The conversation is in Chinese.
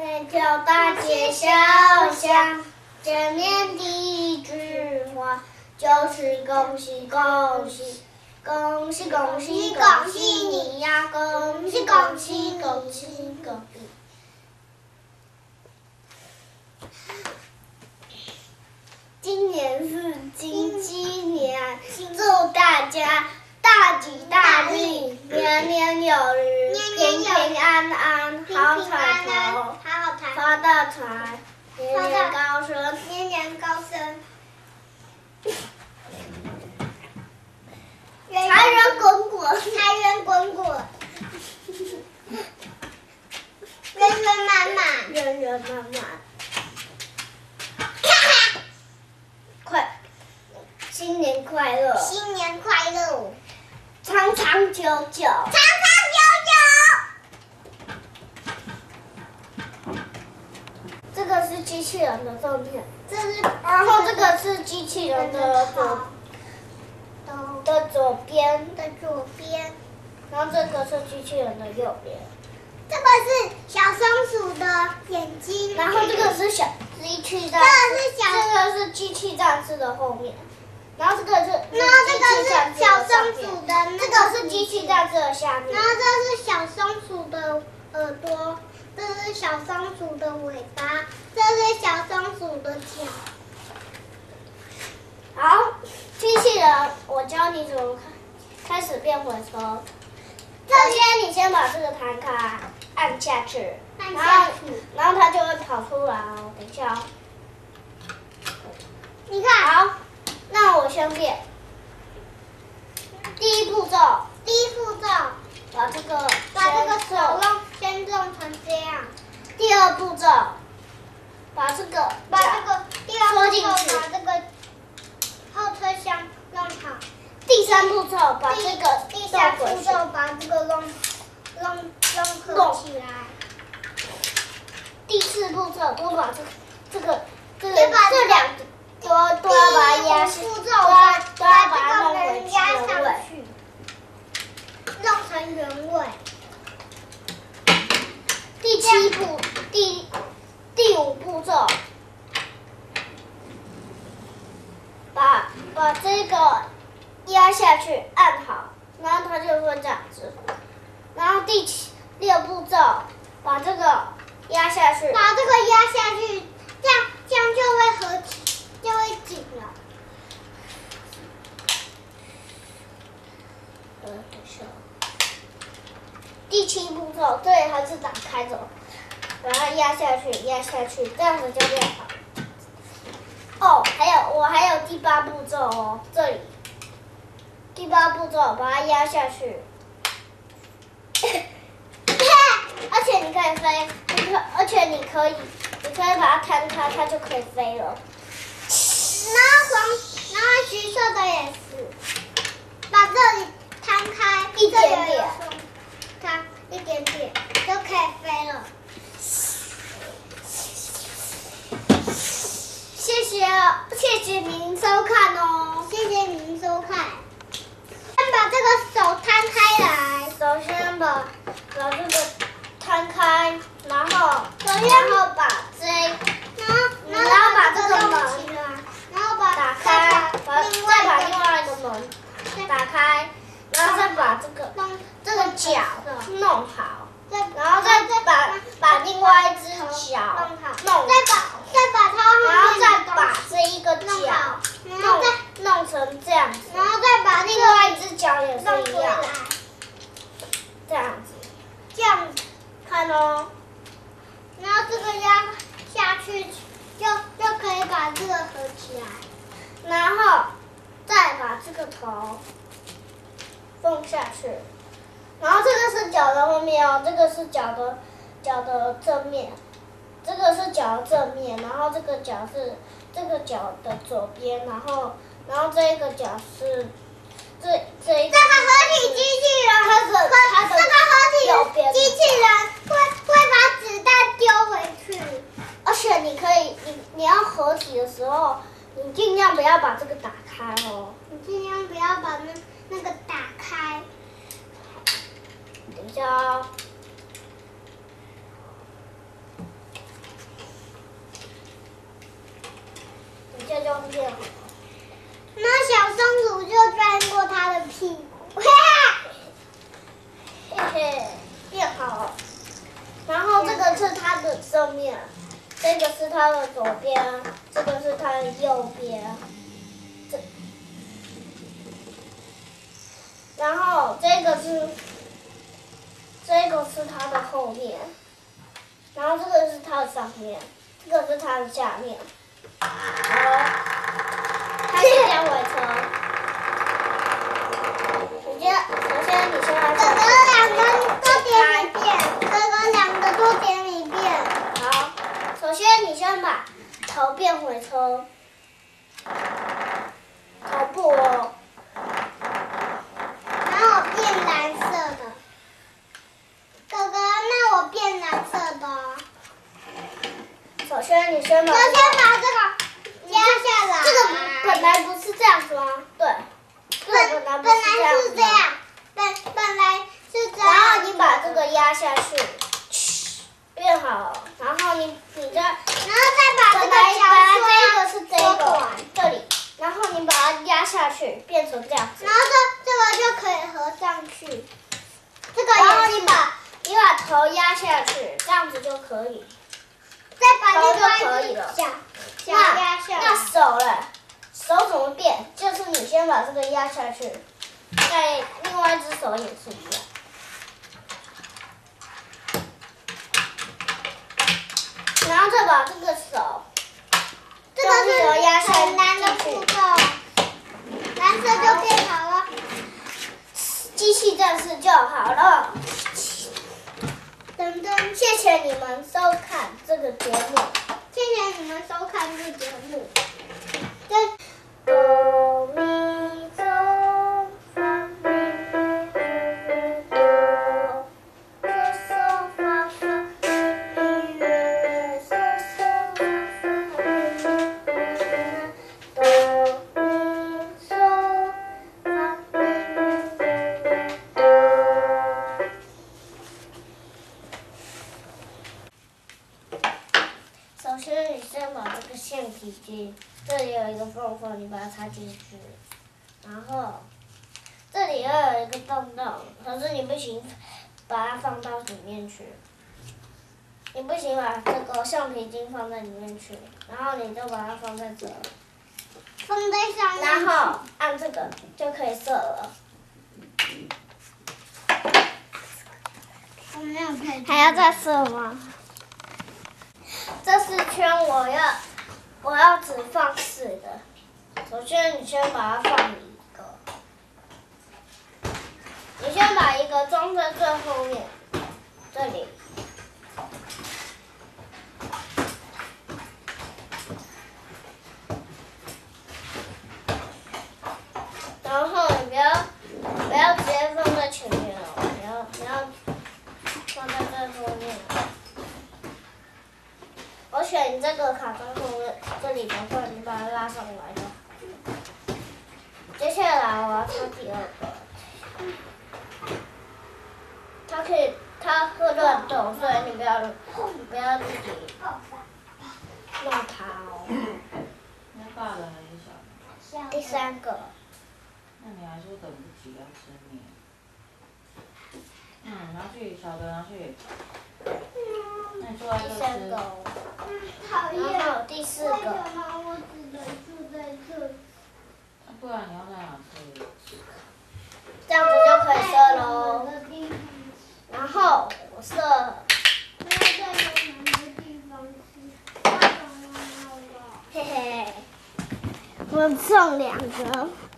每条大街小巷，见面第一句话就是恭喜恭喜，恭喜恭喜恭喜你呀，恭喜恭喜恭喜恭喜。今年是金鸡年，祝大家大吉大利，年年有余，平平安安，好彩头，发大财，年年高升， 年年高升， 财源滚滚， 财源滚滚，圆圆满满， 圆圆满满。新年快乐！ 新年快乐！ 长长久久！ 长长久久！ 这个是机器人的照片， 然后这个是机器人的左边，然后这个是机器人的右边。 这个是小松鼠的眼睛， 然后这个是小机器战士，这个是机器战士的后面。然后这个是小松鼠的， 这个是机器战士的下面。 然后这是小松鼠的耳朵，这是小松鼠的尾巴，这是小松鼠的脚。 好，机器人，我教你怎么开始变回车。首先，你先把这个弹开，按下去，然后它就会跑出来哦。等一下哦。 你看， 好。那我先变。第一步骤，把这个手先弄成这样。 第二步骤，把这个第二步骤把这个后车厢弄好。 第三步骤，把这个第三步骤把这个弄合起来。 第四步骤，都把这两个。都要把它压下，都要把它弄回原位， 弄成原位。 第五步骤，把这个压下去，按好，然后它就会这样子。然后第六步骤，把这个压下去， 这样就会合体。就会紧了。 等一下。第七步骤，这里还是打开着，把它压下去，这样子就变好。哦，我还有第八步骤哦，这里。第八步骤，把它压下去。而且你可以飞，你可以把它摊开，它就可以飞了。 然后橘色的也是，把这里摊开一点点， 它一点点就可以飞了。 谢谢您收看哦， 谢谢您收看。先把这个手摊开来， 首先把这个摊开，然后把这个门。打开，再把另外一个门打开，然后再把这个脚弄好，然后再把另外一只脚弄好，然后再把这一个脚弄成这样子， 然后再把另外一只脚也是一样，这样子，看哦， 然后这个压下去就可以把这个合起来。 然后再把这个头放下去，然后这个是脚的后面哦，这个是脚的正面，这个是脚的正面，然后这个脚是这个脚的左边，然后这个脚是这一个。 这个合体机器人，这个合体机器人会把子弹丢回去， 而且你要合体的时候。你尽量不要把这个打开哦。 你尽量不要把那个打开。 等一下哦。 这就变好了。 那小松鼠就钻过它的屁股， 嘿嘿，变好了。然后这个是它的正面，这个是它的左边，这个是它的右边。然后这个是它的后面，然后这个是它的上面，这个是它的下面。好，开始变回车。首先你先来。 哥哥两个都点一遍，哥哥两个都点一遍。 好，首先你先把头变回车，头部哦。 然后我变蓝色的。哥哥，那我变蓝色的哦。 首先你先把。 把这个压下来。 这个本来不是这样子吗？对。 本来是这样。本来是这样。 然后你把这个压下去，变好了。然后你再。 然后再把这个本来角这个是这个这里，然后你把它压下去，变成这样子。 然后这个就可以合上去。这个然后你把头压下去，这样子就可以。 再把头就可以了。 小压下来。 那手嘞？手怎么变？就是你先把这个压下去，再另外一只手也是一样。然后再把这个手， 这个是很难的步骤，蓝色就变好了。 机器战士就好了。 噔噔， 谢谢你们收看这个节目， 谢谢你们收看这个节目。 哆咪嗦发咪哆，嗦嗦发发咪咪嗦嗦发发咪哆咪嗦发咪哆。首先，你先把这个橡皮筋，这里有一个缝缝，你把它插进去，然后这里要有一个洞洞，可是你不行把它放到里面去，你不行把这个橡皮筋放在里面去，然后你就把它放在这， 放在上面， 然后按这个就可以射了。 我没有配。 还要再射吗？这4圈我要只放4个。首先你先把它放1个，你先把1个装在最后面，这里。然后你不要直接放在前面哦，你要放在最后面。我选这个卡通后面这里的话，你把它拉上来就好。接下来我要插第2个，它会乱动，所以你不要自己弄它哦。 那大的还是小的？ 第3个。 那你还说等不及要吃面？拿去小的拿去。那你坐在这第吃。 3个。 讨厌。 然后第4个。 为什么我只能住在这里？ 不然你要在哪吃？ 这样子就可以射喽。然后我射。 没有在有人的地方吃，太重要了。 嘿嘿，我剩2个。